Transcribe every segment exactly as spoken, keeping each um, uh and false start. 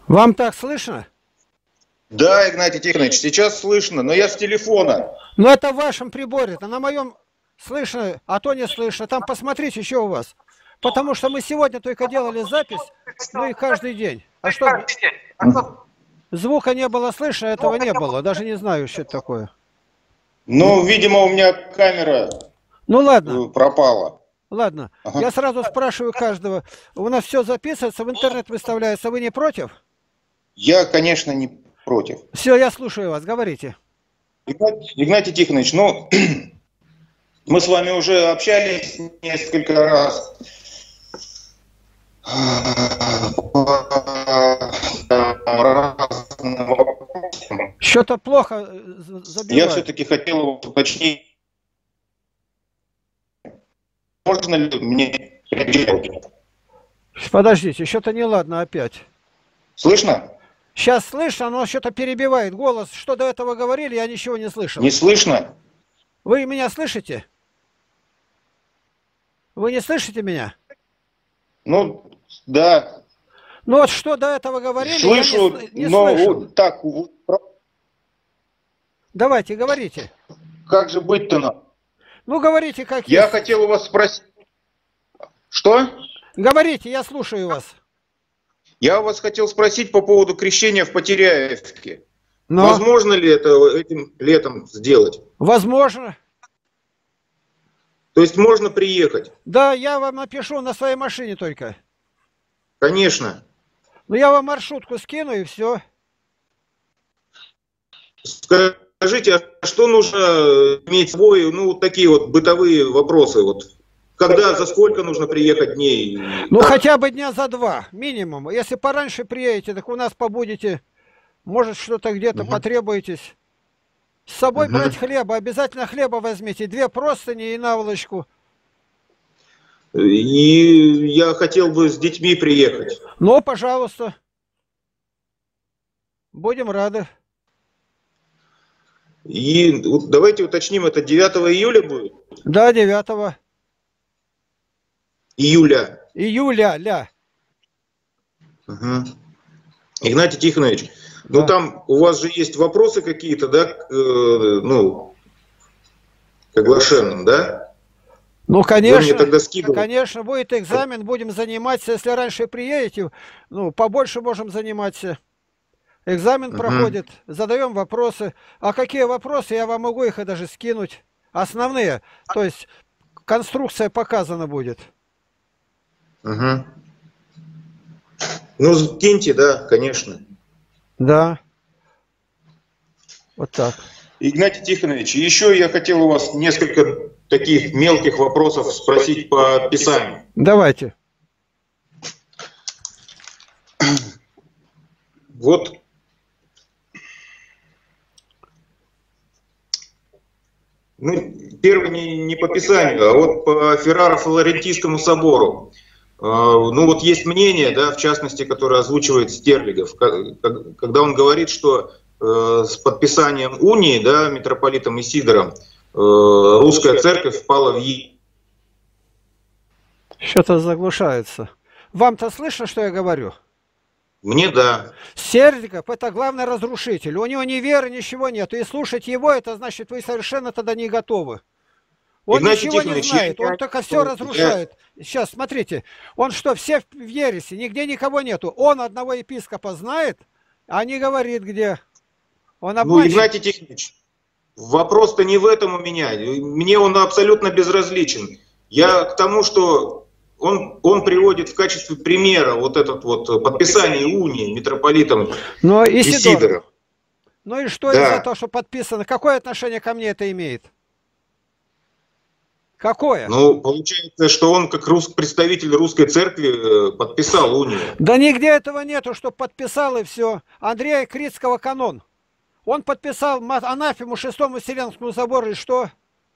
Вам так слышно? Да, Игнатий Тихонович, сейчас слышно, но я с телефона. Но это в вашем приборе, а на моем слышно, а то не слышно. Там посмотрите, что у вас. Потому что мы сегодня только делали запись, ну и каждый день. А что, звука не было слышно, этого не было. Даже не знаю, что это такое. Ну, видимо, у меня камера ну, ладно. пропала. Ладно, ага. Я сразу спрашиваю каждого. У нас все записывается, в интернет выставляется. Вы не против? Я, конечно, не против. Все, я слушаю вас, говорите. Игнатий, Игнатий Тихонович, ну, мы с вами уже общались несколько раз. Что-то плохо забивает. Я все-таки хотел уточнить, можно ли мне... Подождите, что-то неладно опять. Слышно? Сейчас слышно, но что-то перебивает голос. Что до этого говорили, я ничего не слышал. Не слышно? Вы меня слышите? Вы не слышите меня? Ну, да. Ну вот что до этого говорили, слышу, я не, не но слышал. Так... Давайте, говорите. Как же быть-то нам? Ну, говорите, как Я есть. хотел у вас спросить... Что? Говорите, я слушаю вас. Я у вас хотел спросить по поводу крещения в Потеряевке. Но... Возможно ли это этим летом сделать? Возможно. То есть можно приехать? Да, я вам напишу на своей машине только. Конечно. Ну, я вам маршрутку скину и все. Скажите, а что нужно иметь с собой, ну, такие вот бытовые вопросы, вот. Когда, за сколько нужно приехать дней? Ну, хотя бы дня за два, минимум. Если пораньше приедете, так у нас побудете. Может, что-то где-то угу. потребуетесь. С собой угу. брать хлеба. Обязательно хлеба возьмите. Две простыни и наволочку. И я хотел бы с детьми приехать. Ну, пожалуйста. Будем рады. И давайте уточним, это девятого июля будет? Да, девятого. Июля. Июля, ля. Угу. Игнатий Тихонович, да. ну там у вас же есть вопросы какие-то, да, к, э, ну, к оглашенным, да? Ну, конечно, тогда конечно, будет экзамен, будем заниматься. Если раньше приедете, ну, побольше можем заниматься. Экзамен угу. проходит, задаем вопросы. А какие вопросы, я вам могу их и даже скинуть. Основные, то есть конструкция показана будет. Угу. Ну, скиньте, да, конечно. Да. Вот так. Игнатий Тихонович, еще я хотел у вас несколько таких мелких вопросов спросить по Писанию. Давайте. Вот. Ну, первый не, не по Писанию, а вот по Ферраро-Флорентийскому собору. Ну вот есть мнение, да, в частности, которое озвучивает Стерлигов, когда он говорит, что с подписанием унии, да, митрополитом Исидором, русская церковь впала в египет. Что-то заглушается. Вам-то слышно, что я говорю? Мне да. Стерлигов — это главный разрушитель. У него ни веры, ничего нет. И слушать его, это значит, вы совершенно тогда не готовы. Он Игнатий ничего Тихонович, не знает, он только все разрушает. Я... Сейчас, смотрите, он что, все в ереси, нигде никого нету. Он одного епископа знает, а не говорит где. Он ну, Игнатий Тихонович, вопрос-то не в этом у меня. Мне он абсолютно безразличен. Я к тому, что он, он приводит в качестве примера вот этот вот подписание унии митрополитом Но Исидором. Ну и что да. из-за того, что подписано? Какое отношение ко мне это имеет? Какое? Ну, получается, что он как рус... представитель русской церкви подписал унию. Да нигде этого нету, что подписал и все. Андрея Критского канон. Он подписал анафему шестому Вселенскому собору и что?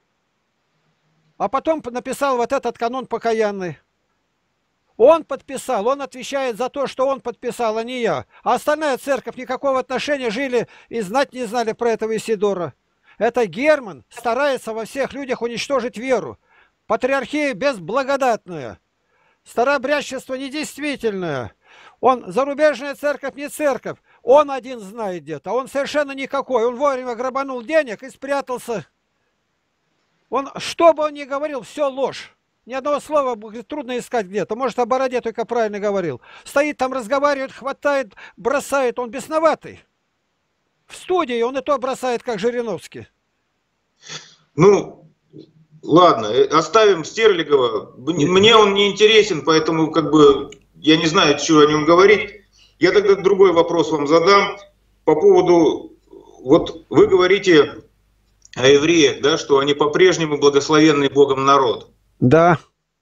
А потом написал вот этот канон покаянный. Он подписал, он отвечает за то, что он подписал, а не я. А остальная церковь никакого отношения, жили и знать не знали про этого Исидора. Это Герман старается во всех людях уничтожить веру. Патриархия безблагодатная. Старообрядчество недействительное. Он зарубежная церковь, не церковь. Он один знает где-то. Он совершенно никакой. Он вовремя грабанул денег и спрятался. Он, что бы он ни говорил, все ложь. Ни одного слова говорит, трудно искать где-то. Может, о бороде только правильно говорил. Стоит там, разговаривает, хватает, бросает. Он бесноватый. В студии он и то бросает, как Жириновский. Ну, ладно, оставим Стерлигова. Мне он не интересен, поэтому как бы я не знаю, что о нем говорить. Я тогда другой вопрос вам задам по поводу, вот вы говорите о евреях, да, что они по-прежнему благословенный Богом народ. Да.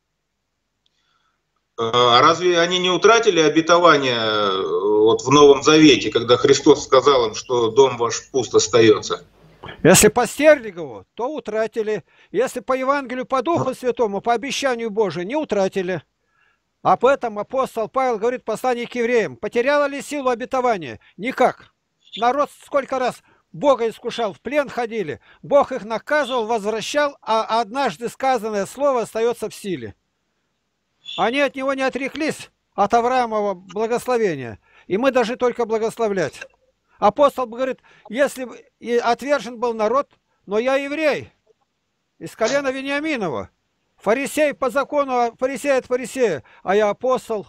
А разве они не утратили обетование вот в Новом Завете, когда Христос сказал им, что дом ваш пуст остается? Если по Стерлигову, то утратили. Если по Евангелию, по Духу Святому, по обещанию Божию, не утратили. Об этом апостол Павел говорит в послании к евреям. Потеряла ли силу обетования? Никак. Народ сколько раз Бога искушал, в плен ходили. Бог их наказывал, возвращал, а однажды сказанное слово остается в силе. Они от него не отреклись, от Авраамова благословения. И мы должны только благословлять. Апостол говорит, если и отвержен был народ, но я еврей, из колена Вениаминова. Фарисей по закону, а фарисей от фарисея, а я апостол.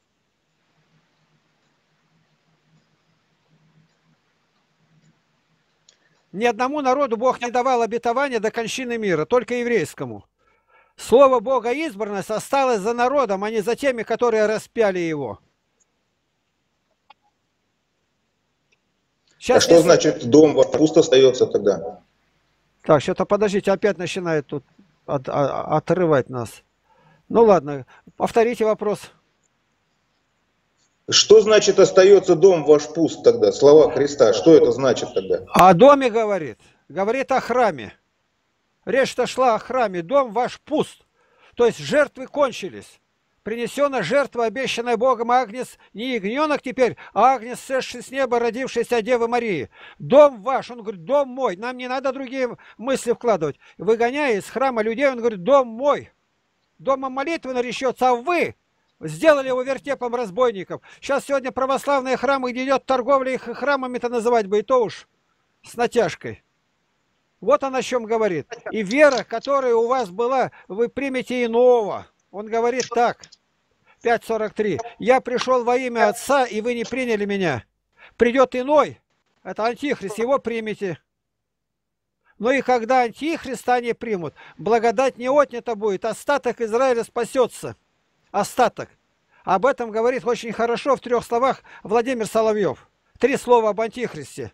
Ни одному народу Бог не давал обетования до кончины мира, только еврейскому. Слово Бога избранность осталось за народом, а не за теми, которые распяли его. Сейчас а что не... значит дом ваш пуст остается тогда? Так, что-то подождите, опять начинает тут от, от, отрывать нас. Ну ладно, повторите вопрос. Что значит остается дом ваш пуст тогда? Слова Христа, что это значит тогда? О доме говорит, говорит о храме. Речь-то шла о храме, дом ваш пуст. То есть жертвы кончились. Принесена жертва, обещанная Богом, агнец, не ягненок теперь, а агнец, сшедший с неба, родившийся от Девы Марии. Дом ваш, он говорит, дом мой, нам не надо другие мысли вкладывать. Выгоняя из храма людей, он говорит, дом мой. Домом молитвы наречется, а вы сделали его вертепом разбойников. Сейчас сегодня православные храмы, где идет торговля, их храмами-то называть бы, и то уж с натяжкой. Вот он о чем говорит. И вера, которая у вас была, вы примете иного. Он говорит так, пять сорок три. Я пришел во имя Отца, и вы не приняли меня. Придет иной, это Антихрист, его примете. Но и когда Антихриста не примут, благодать не отнята будет, остаток Израиля спасется. Остаток. Об этом говорит очень хорошо в трех словах Владимир Соловьев. Три слова об Антихристе.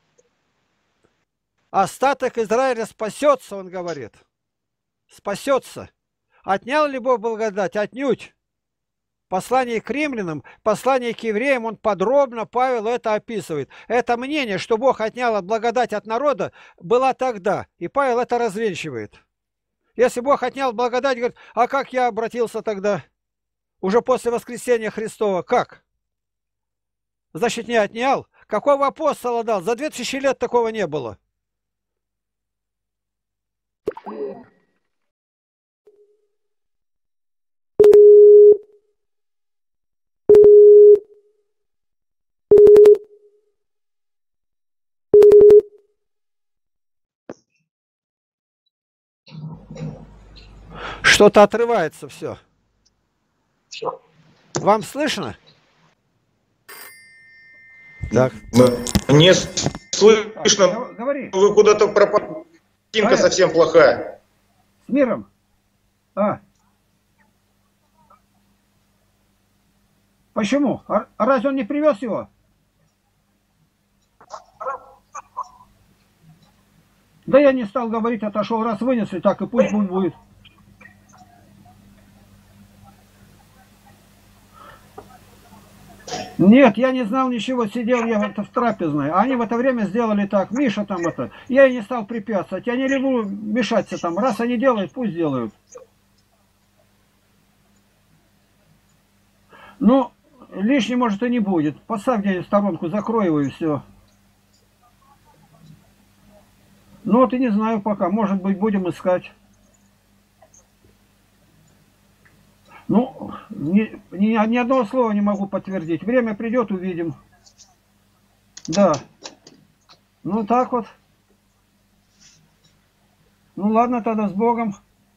Остаток Израиля спасется, он говорит. Спасется. Отнял ли Бог благодать? Отнюдь. Послание к римлянам, послание к евреям, он подробно, Павел это описывает. Это мнение, что Бог отнял благодать от народа, было тогда. И Павел это развенчивает. Если Бог отнял благодать, говорит, а как я обратился тогда? Уже после воскресения Христова. Как? Значит, не отнял. Какого апостола дал? За две тысячи лет такого не было. Что-то отрывается все. Вам слышно? Так. Не слышно. Говори. Вы куда-то пропали. Картинка совсем плохая. С миром. А. Почему? А разве он не привез его? Да я не стал говорить, отошел, раз вынесли, так и пусть будет. Нет, я не знал ничего, сидел я в трапезной. А они в это время сделали так. Миша там это. Я и не стал препятствовать. Я не люблю мешаться там. Раз они делают, пусть делают. Ну, лишней может и не будет. Поставь где-нибудь сторонку, закрой его и все. Ну вот и не знаю пока. Может быть, будем искать. Ну, Ни, ни, ни одного слова не могу подтвердить. Время придет, увидим. Да. Ну так вот. Ну ладно, тогда с Богом.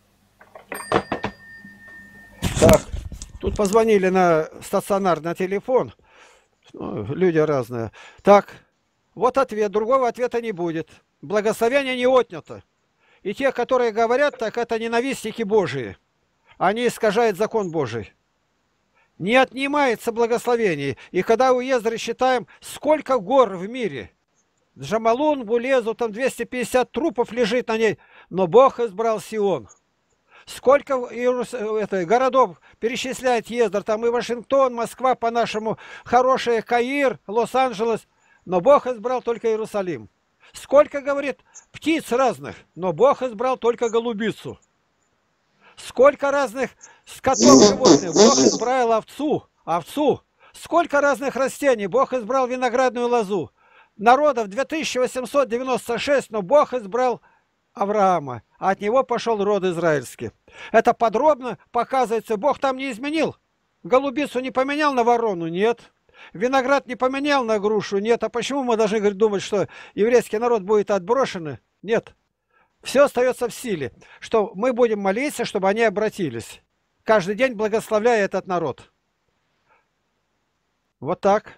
Так. Тут позвонили на стационарный телефон. Ну, люди разные. Так. Вот ответ. Другого ответа не будет. Благословение не отнято. И те, которые говорят так, это ненавистники Божии. Они искажают закон Божий. Не отнимается благословение. И когда у Ездры считаем, сколько гор в мире. Джамалун, Булезу, там двести пятьдесят трупов лежит на ней. Но Бог избрал Сион. Сколько Иерус... это, городов перечисляет Ездр. Там и Вашингтон, Москва по-нашему, хорошие, Каир, Лос-Анджелес. Но Бог избрал только Иерусалим. Сколько, говорит, птиц разных. Но Бог избрал только голубицу. Сколько разных скотов, животных. Бог избрал овцу. Овцу. Сколько разных растений. Бог избрал виноградную лозу. Народов две тысячи восемьсот девяносто шесть, но Бог избрал Авраама. А от него пошел род израильский. Это подробно показывается. Бог там не изменил. Голубицу не поменял на ворону? Нет. Виноград не поменял на грушу? Нет. А почему мы должны, говорит, думать, что еврейский народ будет отброшен? Нет. Все остается в силе, что мы будем молиться, чтобы они обратились. Каждый день благословляя этот народ. Вот так.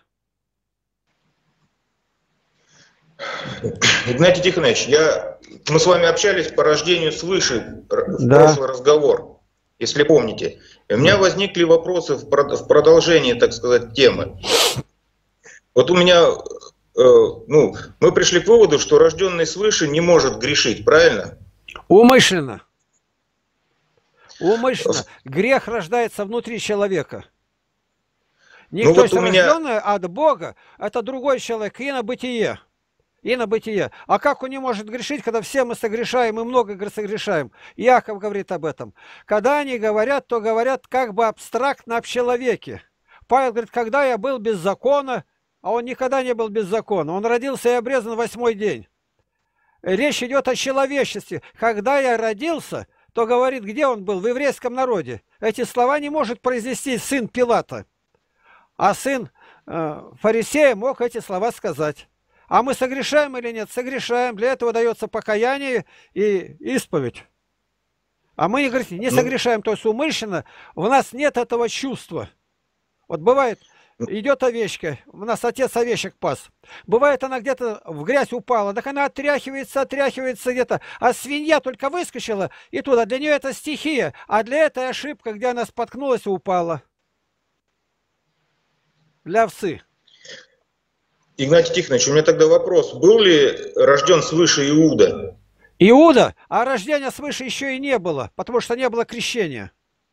Игнатий Тихонович, я... мы с вами общались по рождению свыше в Да. прошлый разговор, если помните. И у меня возникли вопросы в продолжении, так сказать, темы. Вот у меня... Ну, мы пришли к выводу, что рожденный свыше не может грешить, правильно? Умышленно. Умышленно. Грех рождается внутри человека. Никто ну, вот не у меня... рожденный от Бога, это другой человек, инобытие. Инобытие. А как он не может грешить, когда все мы согрешаем и много согрешаем? Иаков говорит об этом. Когда они говорят, то говорят как бы абстрактно об человеке. Павел говорит, когда я был без закона, а он никогда не был без закона. Он родился и обрезан восьмой день. Речь идет о человечестве. Когда я родился, то говорит, где он был? В еврейском народе. Эти слова не может произнести сын Пилата. А сын э, фарисея мог эти слова сказать. А мы согрешаем или нет? Согрешаем. Для этого дается покаяние и исповедь. А мы, говорит, не согрешаем, то есть умышленно. У нас нет этого чувства. Вот бывает... Идет овечка, у нас отец овечек пас. Бывает, она где-то в грязь упала, так она отряхивается, отряхивается где-то. А свинья только выскочила, и туда. Для нее это стихия, а для этой ошибка, где она споткнулась и упала. Для овцы. Игнатий Тихонович, у меня тогда вопрос. Был ли рожден свыше Иуда? Иуда? А рождения свыше еще и не было, потому что не было крещения.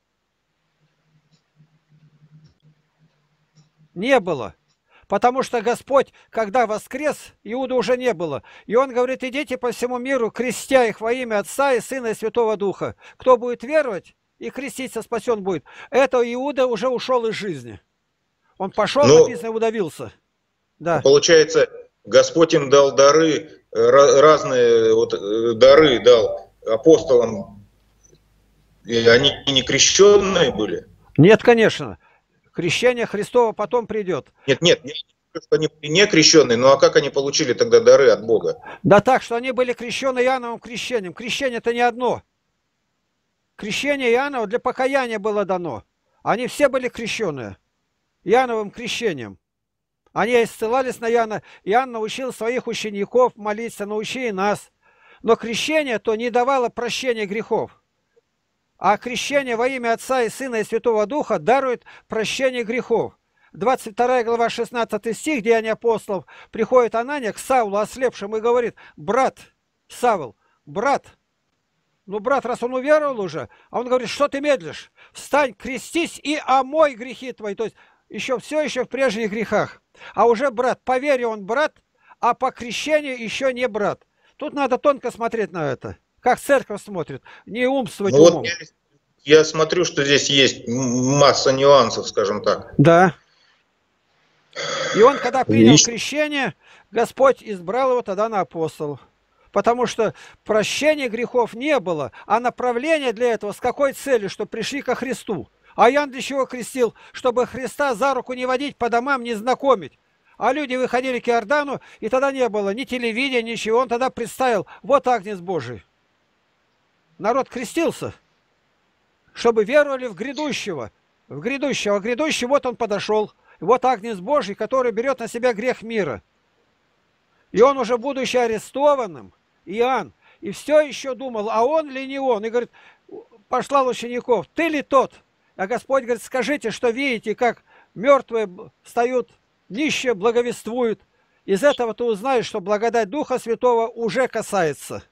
Не было. Потому что Господь, когда воскрес, Иуда уже не было. И он говорит, идите по всему миру, крестя их во имя Отца и Сына и Святого Духа. Кто будет веровать и креститься, спасен будет. Это Иуда уже ушел из жизни. Он пошел, Но, написано, удавился. Да. Получается, Господь им дал дары, разные вот, дары дал апостолам. И они не крещенные были? Нет, конечно. Крещение Христово потом придет. Нет, нет, я не говорю, что они были не крещенные, ну а как они получили тогда дары от Бога? Да так, что они были крещены Иоанновым крещением. Крещение это не одно. Крещение Иоаннова для покаяния было дано. Они все были крещенные Иоанновым крещением. Они исцелались на Иоанна. Иоанн научил своих учеников молиться, научи и нас. Но крещение то не давало прощения грехов. А крещение во имя Отца и Сына и Святого Духа дарует прощение грехов. двадцать вторая глава, шестнадцатый стих, Деяния апостолов, приходит Анания к Савлу, ослепшему, и говорит, брат, Савл, брат, ну, брат, раз он уверовал уже, а он говорит, что ты медлишь? Встань, крестись и омой грехи твои. То есть еще все еще в прежних грехах. А уже брат, по вере он брат, а по крещению еще не брат. Тут надо тонко смотреть на это. Как церковь смотрит, не умствовать ну, умом. Вот я, я смотрю, что здесь есть масса нюансов, скажем так. Да. И он, когда принял И... крещение, Господь избрал его тогда на апостолов. Потому что прощения грехов не было, а направление для этого с какой целью, что пришли ко Христу. А Иоанн для чего крестил? Чтобы Христа за руку не водить, по домам не знакомить. А люди выходили к Иордану, и тогда не было ни телевидения, ничего. Он тогда представил, вот Агнец Божий. Народ крестился, чтобы веровали в грядущего. В грядущего. А грядущий, вот он подошел. Вот Агнец Божий, который берет на себя грех мира. И он уже, будучи арестованным, Иоанн, и все еще думал, а он ли не он? И говорит, послал учеников, ты ли тот? А Господь говорит, скажите, что видите, как мертвые встают, нищие благовествуют. Из этого ты узнаешь, что благодать Духа Святого уже касается.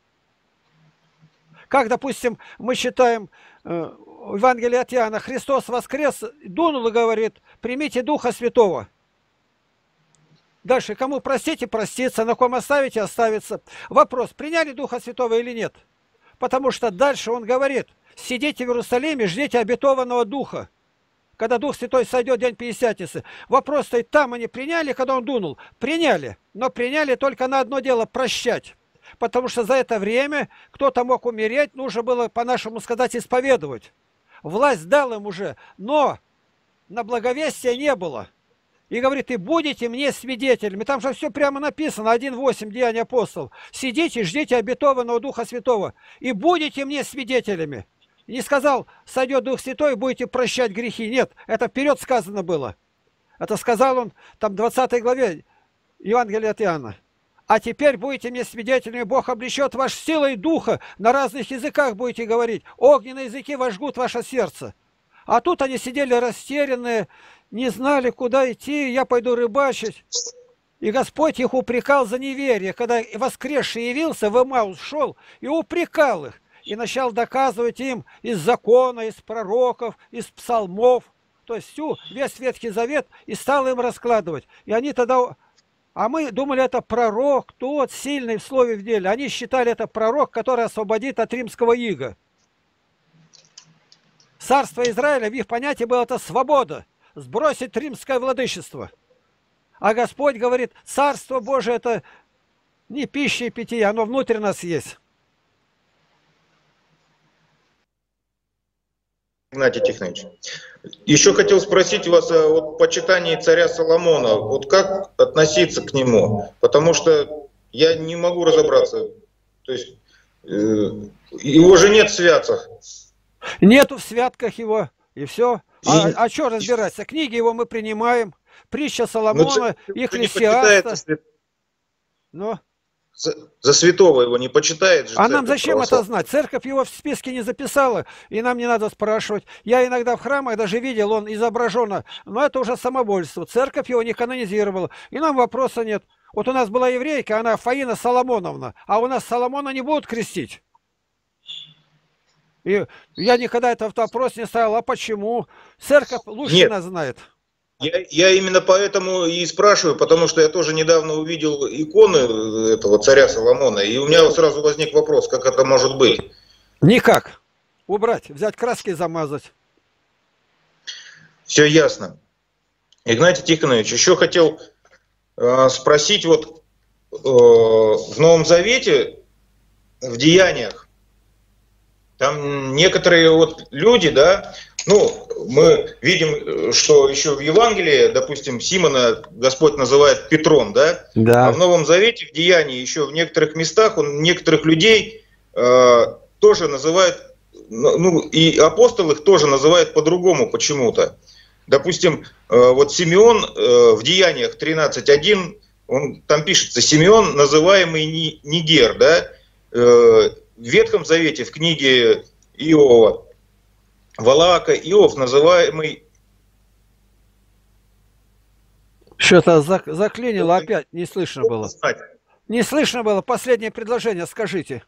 Как, допустим, мы читаем э, в Евангелии от Иоанна, Христос воскрес, дунул и говорит, примите Духа Святого. Дальше, кому простите, проститься, на ком оставите, оставится. Вопрос, приняли Духа Святого или нет? Потому что дальше он говорит, сидите в Иерусалиме, ждите обетованного Духа. Когда Дух Святой сойдет день Пятидесятницы. Вопрос стоит, там они приняли, когда он дунул? Приняли, но приняли только на одно дело, прощать. Потому что за это время кто-то мог умереть, нужно было, по-нашему сказать, исповедовать. Власть дал им уже, но на благовестие не было. И говорит, и будете мне свидетелями. Там же все прямо написано, один восемь Деяний апостолов. Сидите, ждите обетованного Духа Святого. И будете мне свидетелями. И не сказал, сойдет Дух Святой, будете прощать грехи. Нет, это вперед сказано было. Это сказал он там в двадцатой главе Евангелия от Иоанна. А теперь будете мне свидетелями, Бог облечет ваш силой духа, на разных языках будете говорить. Огненные языки вожгут ваше сердце. А тут они сидели растерянные, не знали, куда идти, я пойду рыбачить. И Господь их упрекал за неверие, когда воскресший явился, в Эмаус шел и упрекал их. И начал доказывать им из закона, из пророков, из псалмов, то есть всю, весь Ветхий Завет, и стал им раскладывать. И они тогда... А мы думали, это пророк, тот сильный в слове в деле. Они считали, это пророк, который освободит от римского ига. Царство Израиля, в их понятии было это свобода, сбросить римское владычество. А Господь говорит, Царство Божие это не пища и питье, оно внутри нас есть. Игнатий Тихонович, еще хотел спросить вас о вот, почитании царя Соломона. Вот как относиться к нему? Потому что я не могу разобраться. То есть э, его же нет в святцах. Нету в святках его, и все. А, и... а что разбираться? Книги его мы принимаем. Притча Соломона, Екклесиаста. Ну... За, за святого его не почитает же. А нам зачем это знать? Церковь его в списке не записала, и нам не надо спрашивать. Я иногда в храмах даже видел, он изображен, но это уже самовольство. Церковь его не канонизировала, и нам вопроса нет. Вот у нас была еврейка, она Фаина Соломоновна, а у нас Соломона не будут крестить. И я никогда этот вопрос не ставил, а почему? Церковь лучше нет. нас знает. Я, я именно поэтому и спрашиваю, потому что я тоже недавно увидел иконы этого царя Соломона, и у меня сразу возник вопрос, как это может быть? Никак. Убрать, взять краски и замазать. Все ясно. Игнатий Тихонович, еще хотел э, спросить, вот э, в Новом Завете, в Деяниях, там некоторые вот люди, да, ну, мы видим, что еще в Евангелии, допустим, Симона Господь называет Петром, да? Да. А в Новом Завете, в Деянии, еще в некоторых местах он некоторых людей э, тоже называет, ну, и апостол их тоже называет по-другому почему-то. Допустим, э, вот Симеон э, в Деяниях тринадцать один, он, там пишется, Симеон, называемый Нигер, да? Э, в Ветхом Завете, в книге Иова, Валаака Иов, называемый... Что-то заклинило опять, не слышно было. Не слышно было, последнее предложение скажите.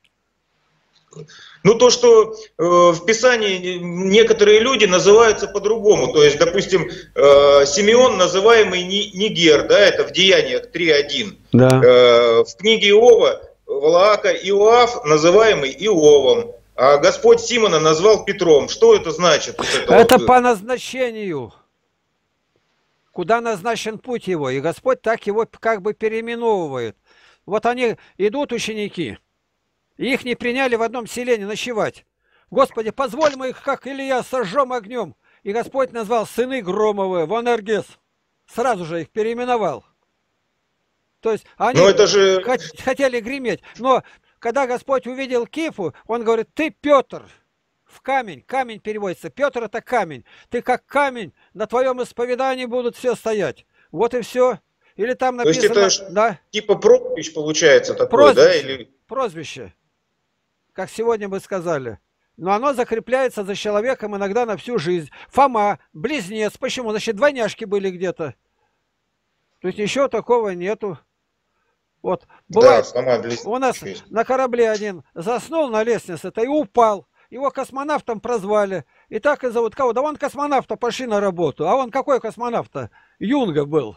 Ну, то, что э, в Писании некоторые люди называются по-другому. То есть, допустим, э, Симеон, называемый Нигер, да, это в Деяниях три один. Да. Э, в книге Иова Валаака Иоав, называемый Иовом. А Господь Симона назвал Петром. Что это значит? Вот это это вот... по назначению. Куда назначен путь его. И Господь так его как бы переименовывает. Вот они идут, ученики. И их не приняли в одном селении ночевать. Господи, позволь мы их, как Илья, сожжем огнем. И Господь назвал сыны Громовы, Вонергес. Сразу же их переименовал. То есть они Но это же... хотели греметь. Но когда Господь увидел Кифу, он говорит, ты Петр, в камень. Камень переводится. Петр это камень. Ты как камень, на твоем исповедании будут все стоять. Вот и все. Или там написано... То есть это да? типа прозвищ получается такое, прозвище, да? Или... Прозвище. Как сегодня бы сказали. Но оно закрепляется за человеком иногда на всю жизнь. Фома, близнец. Почему? Значит, двойняшки были где-то. То есть ничего такого нету. Вот. Бывает, да, Фома, у нас есть. На корабле один заснул на лестнице-то и упал. Его космонавтом прозвали. И так и зовут кого? Да он космонавта, пошли на работу. А он какой космонавт-то? Юнга был.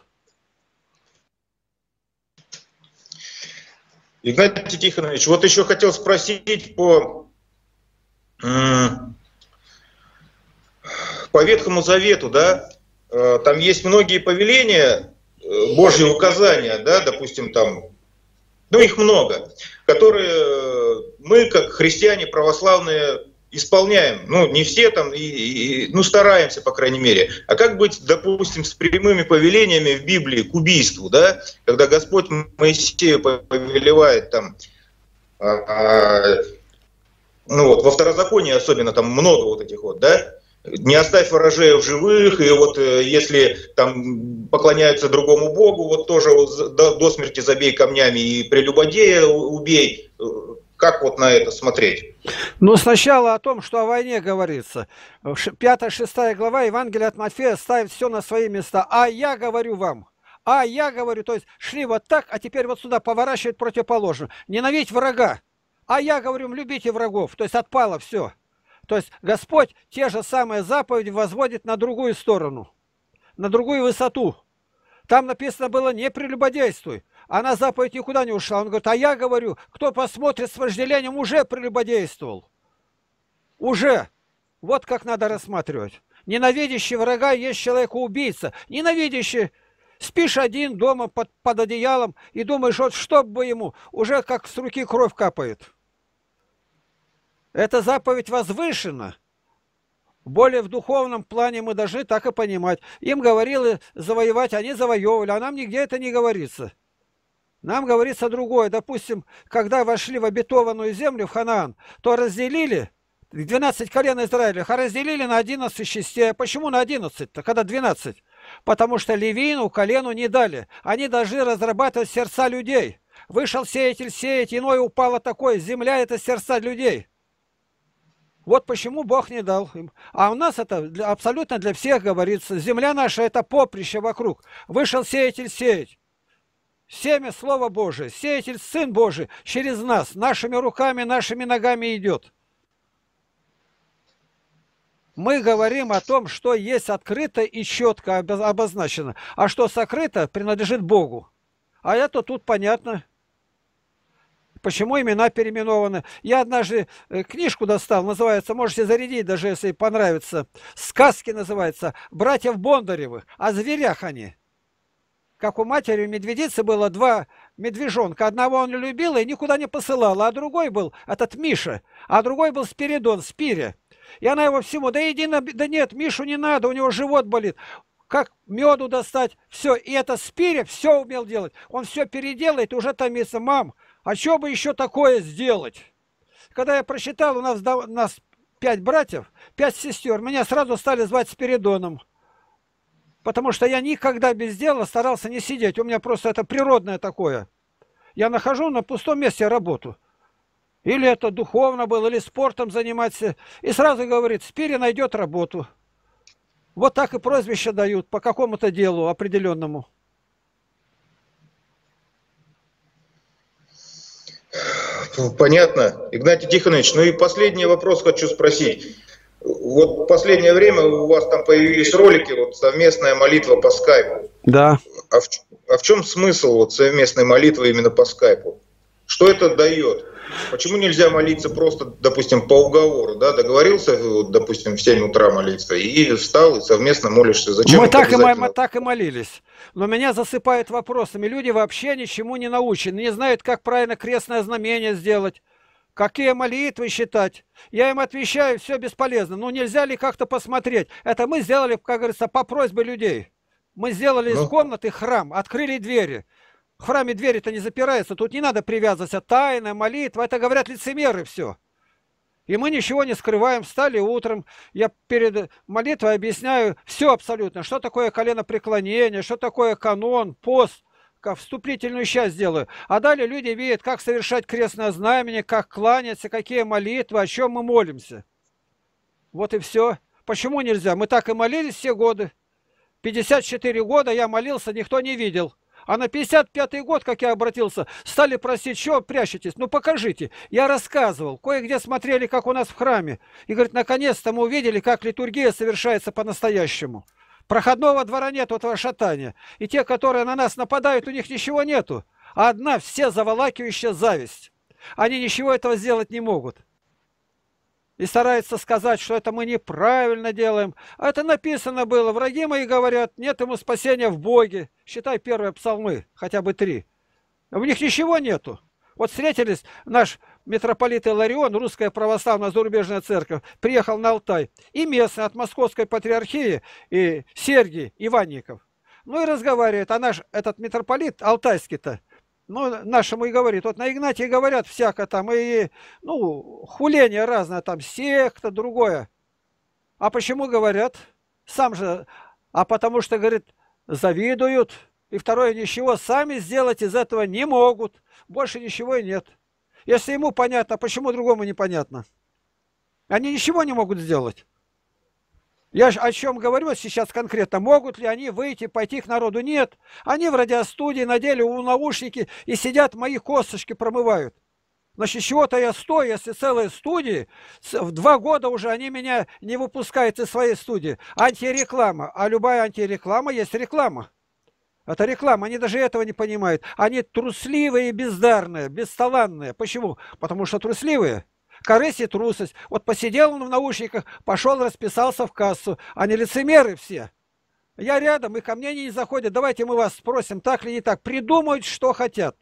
Игнатий Тихонович, вот еще хотел спросить по... По Ветхому Завету, да, там есть многие повеления, Божьи указания, да, допустим, там, ну их много, которые мы, как христиане православные, исполняем. Ну, не все там, и, и, ну, стараемся, по крайней мере. А как быть, допустим, с прямыми повелениями в Библии к убийству, да, когда Господь Моисею повелевает там... А, ну вот, во Второзаконии особенно там много вот этих вот, да, не оставь ворожеев живых, и вот если там поклоняются другому богу, вот тоже до, до смерти забей камнями и прелюбодея убей. Как вот на это смотреть? Ну, сначала о том, что о войне говорится. пятая-шестая глава Евангелия от Матфея ставит все на свои места. А я говорю вам, а я говорю, то есть шли вот так, а теперь вот сюда поворачивают противоположно. Ненавидь врага. А я говорю, любите врагов, то есть отпало все. То есть Господь те же самые заповеди возводит на другую сторону, на другую высоту. Там написано было, не прелюбодействуй. Она заповедь никуда не ушла. Он говорит, а я говорю, кто посмотрит с вожделением, уже прелюбодействовал. Уже. Вот как надо рассматривать. Ненавидящий врага есть человека-убийца. Ненавидящий... Спишь один дома под, под одеялом и думаешь, вот что бы ему, уже как с руки кровь капает. Эта заповедь возвышена. Более в духовном плане мы должны так и понимать. Им говорили завоевать, они завоевывали, а нам нигде это не говорится. Нам говорится другое. Допустим, когда вошли в обетованную землю, в Ханаан, то разделили двенадцать колен Израиля, а разделили на одиннадцать частей. Почему на одиннадцать-то, когда двенадцать? Потому что левину колену не дали. Они должны разрабатывать сердца людей. Вышел сеятель сеять, иной упало такое. Земля – это сердца людей. Вот почему Бог не дал им. А у нас это для, абсолютно для всех говорится. Земля наша – это поприще вокруг. Вышел сеятель сеять. Семя – Слово Божие. Сеятель – Сын Божий через нас. Нашими руками, нашими ногами идет. Мы говорим о том, что есть открыто и четко обозначено. А что сокрыто, принадлежит Богу. А это тут понятно. Почему имена переименованы. Я однажды книжку достал, называется, можете зарядить, даже если понравится. Сказки называется «Братьев Бондаревых». О зверях они. Как у матери у медведицы было два медвежонка. Одного он любил и никуда не посылал, а другой был, этот Миша, а другой был Спиридон, Спиря. И она его всему, да иди на... Да нет, Мишу не надо, у него живот болит. Как меду достать, все. И это Спиря все умел делать. Он все переделает и уже томится. Мам, а что бы еще такое сделать? Когда я прочитал, у нас, у нас пять братьев, пять сестер, меня сразу стали звать Спиридоном. Потому что я никогда без дела старался не сидеть. У меня просто это природное такое. Я нахожу на пустом месте работу. Или это духовно было, или спортом заниматься. И сразу говорит, Спиря найдет работу. Вот так и прозвища дают по какому-то делу определенному. Понятно. Игнатий Тихонович, ну и последний вопрос хочу спросить. Вот в последнее время у вас там появились ролики, вот совместная молитва по скайпу. Да. А в, а в чем смысл вот совместной молитвы именно по скайпу? Что это дает? Почему нельзя молиться просто, допустим, по уговору, да, договорился, вот, допустим, в семь утра молиться, и встал, и совместно молишься? Зачем мы, так и, мы так и молились. Но меня засыпают вопросами. Люди вообще ничему не научены, не знают, как правильно крестное знамение сделать. какие молитвы считать. Я им отвечаю, все бесполезно. Ну нельзя ли как-то посмотреть? Это мы сделали, как говорится, по просьбе людей. Мы сделали из Ну, комнаты храм, открыли двери. В храме двери-то не запираются, тут не надо привязываться. Тайна, молитва, это говорят лицемеры все. И мы ничего не скрываем. Встали утром, я перед молитвой объясняю все абсолютно. Что такое коленопреклонение, что такое канон, пост. Как вступительную часть делаю. А далее люди видят, как совершать крестное знамение, как кланяться, какие молитвы, о чем мы молимся. Вот и все. Почему нельзя? Мы так и молились все годы. пятьдесят четыре года я молился, никто не видел. А на пятьдесят пятый год, как я обратился, стали просить, что прячетесь? Ну покажите. Я рассказывал, кое-где смотрели, как у нас в храме. И говорит, наконец-то мы увидели, как литургия совершается по-настоящему. Проходного двора нет этого шатания. И те, которые на нас нападают, у них ничего нету. А одна все заволакивающая зависть. Они ничего этого сделать не могут. И стараются сказать, что это мы неправильно делаем. А это написано было. Враги мои говорят, нет ему спасения в Боге. Считай первые псалмы, хотя бы три. У них ничего нету. Вот встретились, наш митрополит Иларион, русская православная зарубежная церковь, приехал на Алтай. И местный от Московской патриархии, и Сергий Иванников. Ну и разговаривает. А наш этот митрополит, алтайский-то, ну, нашему и говорит, вот на Игнатии говорят всяко там, и, ну, хуление разное, там, секта, другое. А почему говорят? Сам же, а потому что, говорит, завидуют. И второе, ничего сами сделать из этого не могут. Больше ничего и нет. Если ему понятно, а почему другому непонятно? Они ничего не могут сделать. Я же о чем говорю сейчас конкретно. Могут ли они выйти, пойти к народу? Нет. Они в радиостудии надели у наушники и сидят, мои косточки промывают. Значит, чего-то я стою, если целые студии, в два года уже они меня не выпускают из своей студии. Антиреклама. А любая антиреклама есть реклама. Это реклама, они даже этого не понимают. Они трусливые и бездарные, бесталанные. Почему? Потому что трусливые. Корысть и трусость. Вот посидел он в наушниках, пошел, расписался в кассу. Они лицемеры все. Я рядом, и ко мне не заходят. Давайте мы вас спросим, так ли не так. Придумают, что хотят.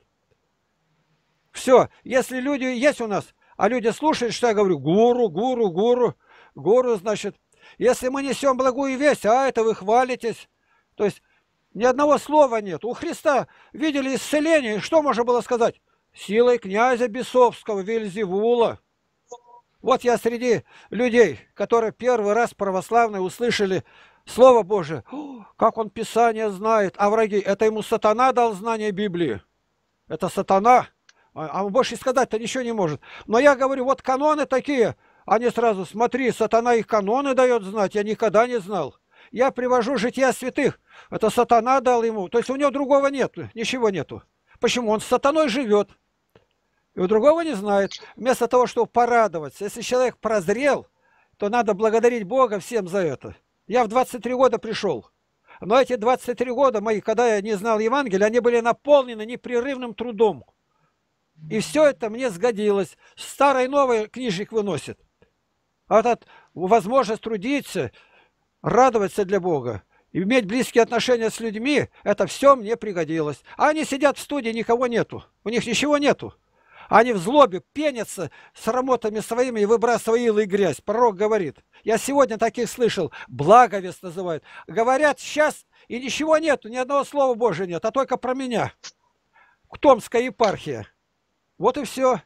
Все. Если люди есть у нас, а люди слушают, что я говорю, гуру, гуру, гуру, гуру, значит. Если мы несем благую весть, а это вы хвалитесь. То есть ни одного слова нет. У Христа видели исцеление. Что можно было сказать? Силой князя Бесовского, Вельзевула. Вот я среди людей, которые первый раз православные услышали Слово Божие. Как он Писание знает. А враги, это ему сатана дал знание Библии. Это сатана. А он больше сказать-то ничего не может. Но я говорю, вот каноны такие. Они сразу, смотри, сатана их каноны дает знать. Я никогда не знал. Я привожу жития святых. Это сатана дал ему. То есть у него другого нет, ничего нету. Почему? Он с сатаной живет. И у другого не знает. Вместо того, чтобы порадоваться. Если человек прозрел, то надо благодарить Бога всем за это. Я в двадцать три года пришел. Но эти двадцать три года мои, когда я не знал Евангелия, они были наполнены непрерывным трудом. И все это мне сгодилось. Старый новый книжник выносит. А вот возможность трудиться, радоваться для Бога, иметь близкие отношения с людьми, это все мне пригодилось. А они сидят в студии, никого нету. У них ничего нету. Они в злобе пенятся с рамотами своими и выбрасывая ил и грязь. Пророк говорит. Я сегодня таких слышал. Благовест называют. Говорят сейчас, и ничего нету, ни одного слова Божия нет, а только про меня. Томская епархия. Вот и все.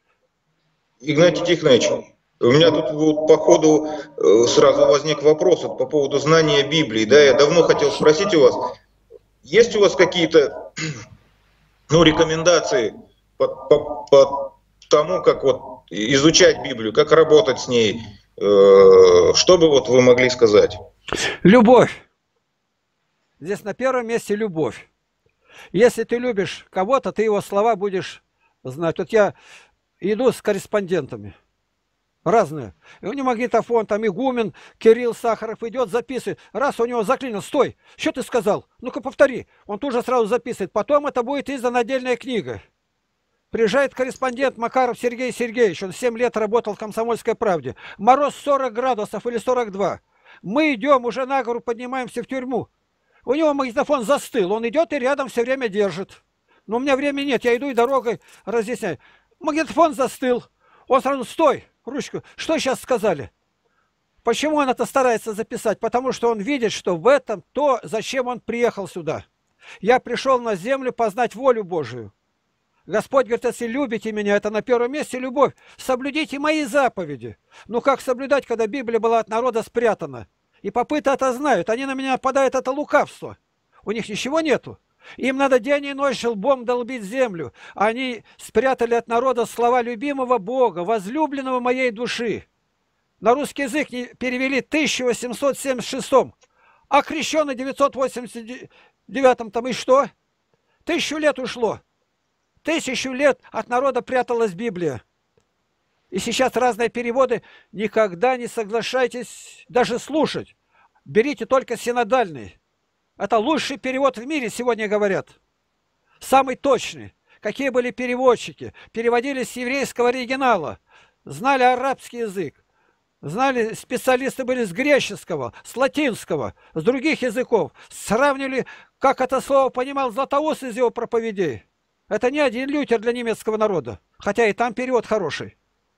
Игнатий Тихонович, у меня тут вот по ходу сразу возник вопрос вот по поводу знания Библии. Да, я давно хотел спросить у вас, есть у вас какие-то ну, рекомендации по, по, по тому, как вот изучать Библию, как работать с ней? Э, что бы вот вы могли сказать? Любовь. Здесь на первом месте любовь. Если ты любишь кого-то, ты его слова будешь знать. Вот я иду с корреспондентами. Разные. И у него магнитофон, там игумен, Кирилл Сахаров идет, записывает. Раз у него заклинил, стой, что ты сказал? Ну-ка повтори. Он тут же сразу записывает. Потом это будет издана отдельная книга. Приезжает корреспондент Макаров Сергей Сергеевич. Он семь лет работал в «Комсомольской правде». Мороз сорок градусов или сорок два. Мы идем, уже на гору поднимаемся в тюрьму. У него магнитофон застыл. Он идет и рядом все время держит. Но у меня времени нет. Я иду и дорогой разъясняю. Магнитофон застыл. Он сразу, стой, ручку, что сейчас сказали? Почему он это старается записать? Потому что он видит, что в этом то, зачем он приехал сюда. Я пришел на землю познать волю Божию. Господь говорит, если любите меня, это на первом месте любовь. Соблюдите мои заповеди. Ну как соблюдать, когда Библия была от народа спрятана? И попыты это знают. Они на меня нападают, это лукавство. У них ничего нету. Им надо день и ночь лбом долбить землю. Они спрятали от народа слова любимого Бога, возлюбленного моей души. На русский язык перевели в тысяча восемьсот семьдесят шестом, а крещеный в девятьсот восемьдесят девятом там и что? Тысячу лет ушло. Тысячу лет от народа пряталась Библия. И сейчас разные переводы. Никогда не соглашайтесь даже слушать. Берите только синодальный. Это лучший перевод в мире, сегодня говорят. Самый точный. Какие были переводчики? Переводили с еврейского оригинала. Знали арабский язык. Знали, специалисты были с греческого, с латинского, с других языков. Сравнивали, как это слово понимал Златоуст из его проповедей. Это не один Лютер для немецкого народа, хотя и там перевод хороший.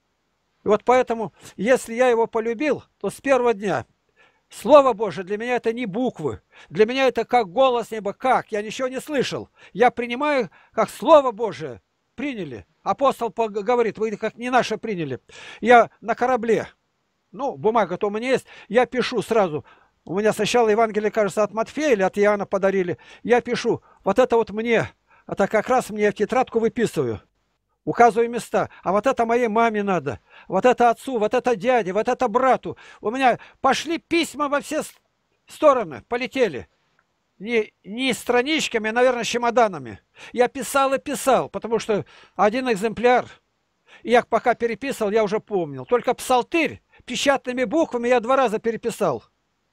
И вот поэтому, если я его полюбил, то с первого дня Слово Божие для меня это не буквы. Для меня это как голос неба. Как? Я ничего не слышал. Я принимаю, как Слово Божие приняли. Апостол говорит, вы как не наше приняли. Я на корабле. Ну, бумага-то у меня есть. Я пишу сразу. У меня сначала Евангелие, кажется, от Матфея или от Иоанна подарили. Я пишу, вот это вот мне. Это как раз мне в тетрадку выписываю. Указываю места. А вот это моей маме надо. Вот это отцу, вот это дяде, вот это брату. У меня пошли письма во все стороны. Полетели. Не, не страничками, а, наверное, чемоданами. Я писал и писал, потому что один экземпляр. И я пока переписывал, я уже помнил. Только псалтырь печатными буквами я два раза переписал.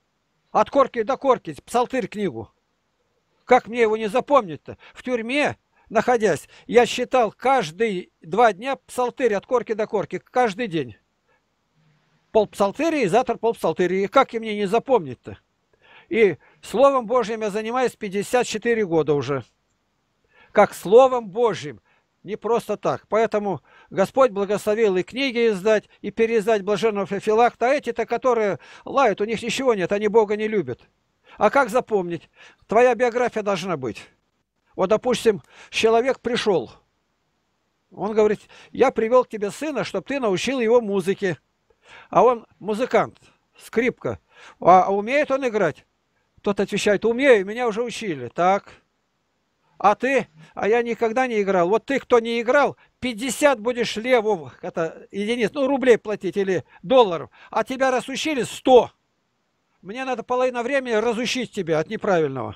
От корки до корки. Псалтырь книгу. Как мне его не запомнить-то? В тюрьме, находясь, я считал каждые два дня псалтырь от корки до корки. Каждый день. Пол псалтыри и завтра пол псалтыри. И как и мне не запомнить-то? И Словом Божьим я занимаюсь пятьдесят четыре года уже. Как Словом Божьим. Не просто так. Поэтому Господь благословил и книги издать, и переиздать блаженного Феофилакта. А эти-то, которые лают, у них ничего нет, они Бога не любят. А как запомнить? Твоя биография должна быть. Вот, допустим, человек пришел. Он говорит, я привел к тебе сына, чтобы ты научил его музыке. А он музыкант, скрипка. А, а умеет он играть? Тот отвечает, умею, меня уже учили. Так. А ты? А я никогда не играл. Вот ты, кто не играл, пятьдесят будешь левов, это единиц, ну, рублей платить или долларов. А тебя раз учили, сто. Мне надо половина времени разучить тебя от неправильного.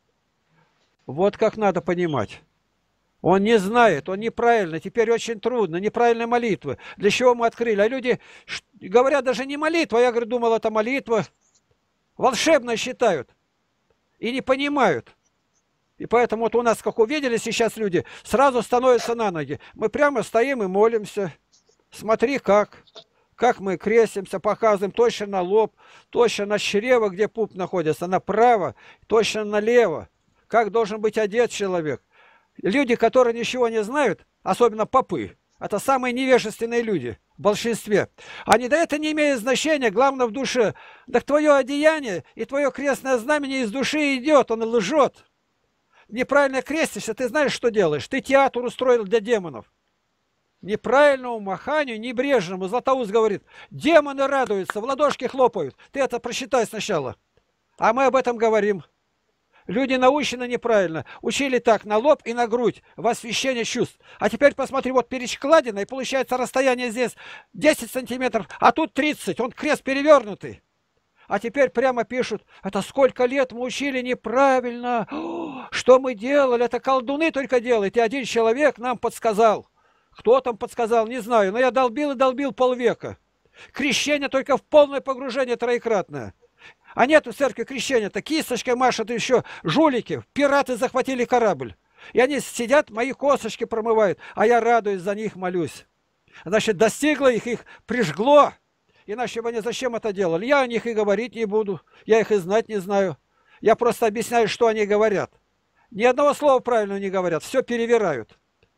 Вот как надо понимать. Он не знает, он неправильно, теперь очень трудно, неправильные молитвы. Для чего мы открыли? А люди говорят, даже не молитва, я говорю, думал, это молитва. Волшебно считают и не понимают. И поэтому вот у нас, как увидели сейчас люди, сразу становятся на ноги. Мы прямо стоим и молимся. Смотри, как. Как мы крестимся, показываем точно на лоб, точно на чрево, где пуп находится, направо, точно налево. Как должен быть одет человек. Люди, которые ничего не знают, особенно попы, это самые невежественные люди в большинстве. Они да это не имеет значения, главное в душе. Так твое одеяние и твое крестное знамение из души идет, он лжет. Неправильно крестишься, ты знаешь, что делаешь? Ты театр устроил для демонов. Неправильному маханию, небрежному. Златоуст говорит, демоны радуются, в ладошки хлопают. Ты это просчитай сначала. А мы об этом говорим. Люди научены неправильно. Учили так, на лоб и на грудь, в освещение чувств. А теперь посмотри, вот перекладина, и получается расстояние здесь десять сантиметров, а тут тридцать. Он крест перевернутый. А теперь прямо пишут, это сколько лет мы учили неправильно. О, что мы делали? Это колдуны только делают. И один человек нам подсказал. Кто там подсказал, не знаю. Но я долбил и долбил полвека. Крещение только в полное погружение троекратное. А нет в церкви крещения-то. Кисточкой машут еще жулики. Пираты захватили корабль. И они сидят, мои косточки промывают. А я радуюсь за них, молюсь. Значит, достигло их, их прижгло. Иначе бы они зачем это делали? Я о них и говорить не буду. Я их и знать не знаю. Я просто объясняю, что они говорят. Ни одного слова правильного не говорят. Все перевирают.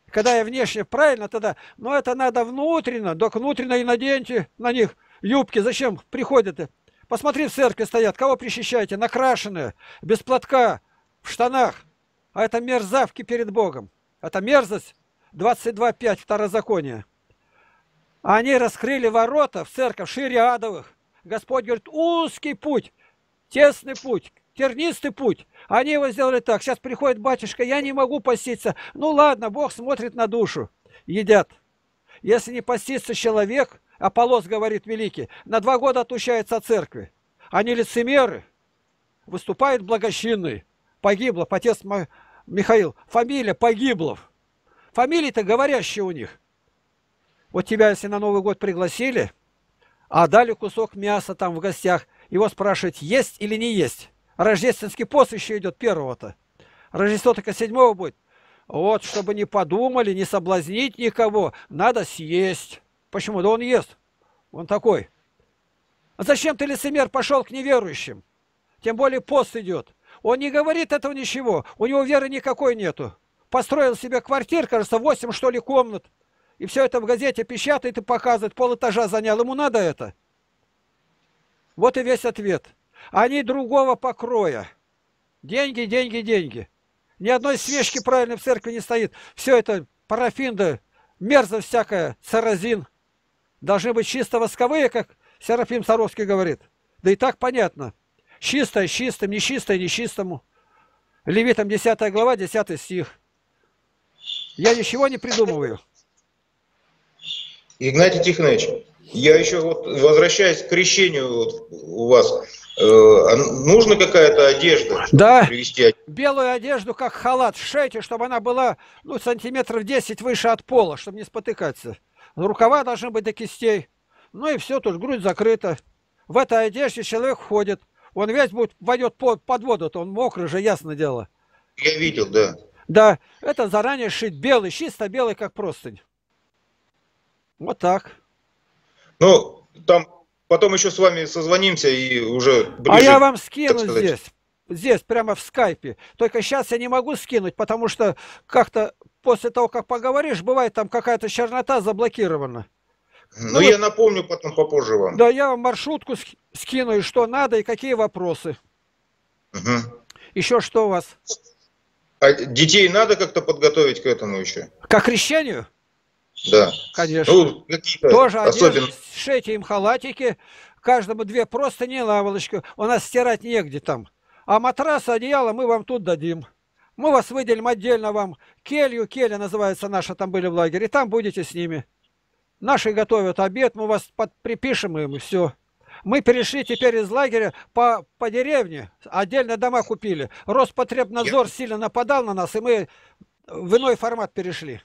Когда я внешне правильно, тогда... Но это надо внутренно, только внутренно и наденьте на них юбки. Зачем приходят? Посмотри, в церкви стоят. Кого причащаете? Накрашенные, без платка, в штанах. А это мерзавки перед Богом. Это мерзость. двадцать два пять Второзаконие. Они раскрыли ворота в церковь шире адовых. Господь говорит, узкий путь, тесный путь, тернистый путь. Они его сделали так. Сейчас приходит батюшка, я не могу поститься. Ну ладно, Бог смотрит на душу. Едят. Если не постится человек, Аполлос говорит великий, на два года отучается от церкви. Они лицемеры. Выступает благочинный. Погиблов, отец Михаил. Фамилия Погиблов. Фамилии-то говорящие у них. Вот тебя, если на Новый год пригласили, а дали кусок мяса там в гостях, его спрашивают, есть или не есть. Рождественский пост еще идет первого-то. Рождество только седьмого будет. Вот, чтобы не подумали, не соблазнить никого, надо съесть. Почему? Да он ест. Он такой. А зачем ты, лицемер, пошел к неверующим? Тем более пост идет. Он не говорит этого ничего. У него веры никакой нету. Построил себе квартир, кажется, восемь, что ли, комнат. И все это в газете печатает и показывает. Полэтажа занял. Ему надо это? Вот и весь ответ. Они другого покроя. Деньги, деньги, деньги. Ни одной свечки правильной в церкви не стоит. Все это парафин, да мерзость всякая, церозин. Должны быть чисто восковые, как Серафим Саровский говорит. Да и так понятно. Чистое чистым, нечистое нечистому. Левитам десятая глава, десятый стих. Я ничего не придумываю. Игнатий Тихонович, я еще вот возвращаясь к крещению вот у вас, э, нужна какая-то одежда, чтобы да, привести? Белую одежду, как халат, сшейте, чтобы она была ну, сантиметров десять выше от пола, чтобы не спотыкаться. Рукава должны быть до кистей. Ну и все, тут грудь закрыта. В этой одежде человек ходит. Он весь будет, войдет под, под воду-то, он мокрый же, ясно дело. Я видел, да. Да, это заранее шить белый, чисто белый, как простынь. Вот так. Ну, там потом еще с вами созвонимся и уже ближе. А я вам скину здесь. Здесь, прямо в скайпе. Только сейчас я не могу скинуть, потому что как-то после того, как поговоришь, бывает там какая-то чернота заблокирована. Ну, ну я вот, напомню потом попозже вам. Да, я вам маршрутку скину, и что надо, и какие вопросы. Угу. Еще что у вас? А детей надо как-то подготовить к этому еще? К крещению? Да. Конечно. Ну, тоже особенно... одежда, шейте им халатики, каждому две простыни, наволочку. У нас стирать негде там. А матрас, одеяло мы вам тут дадим. Мы вас выделим отдельно вам келью, келья называется наша, там были в лагере, и там будете с ними. Наши готовят обед, мы вас под, припишем им, и все. Мы перешли теперь из лагеря по, по деревне, отдельно дома купили. Роспотребнадзор Я... сильно нападал на нас, и мы в иной формат перешли.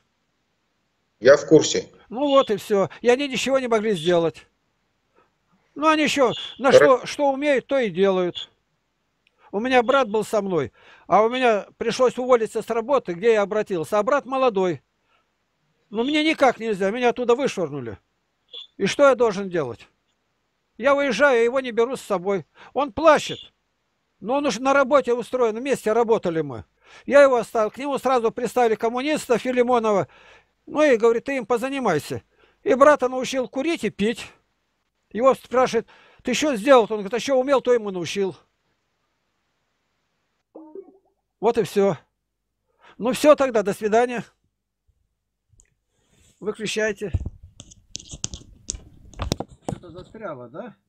Я в курсе. Ну вот и все. И они ничего не могли сделать. Ну они еще на что, что умеют, то и делают. У меня брат был со мной, а у меня пришлось уволиться с работы, где я обратился. А брат молодой. Но мне никак нельзя, меня оттуда вышвырнули. И что я должен делать? Я уезжаю, его не беру с собой. Он плачет. Но он уже на работе устроен, вместе работали мы. Я его оставил, к нему сразу приставили коммуниста Филимонова. Ну и говорит, ты им позанимайся. И брата научил курить и пить. Его спрашивает, ты что сделал? Он говорит, а что умел, то ему научил. Вот и все. Ну все тогда, до свидания. Выключайте. Что-то застряло, да?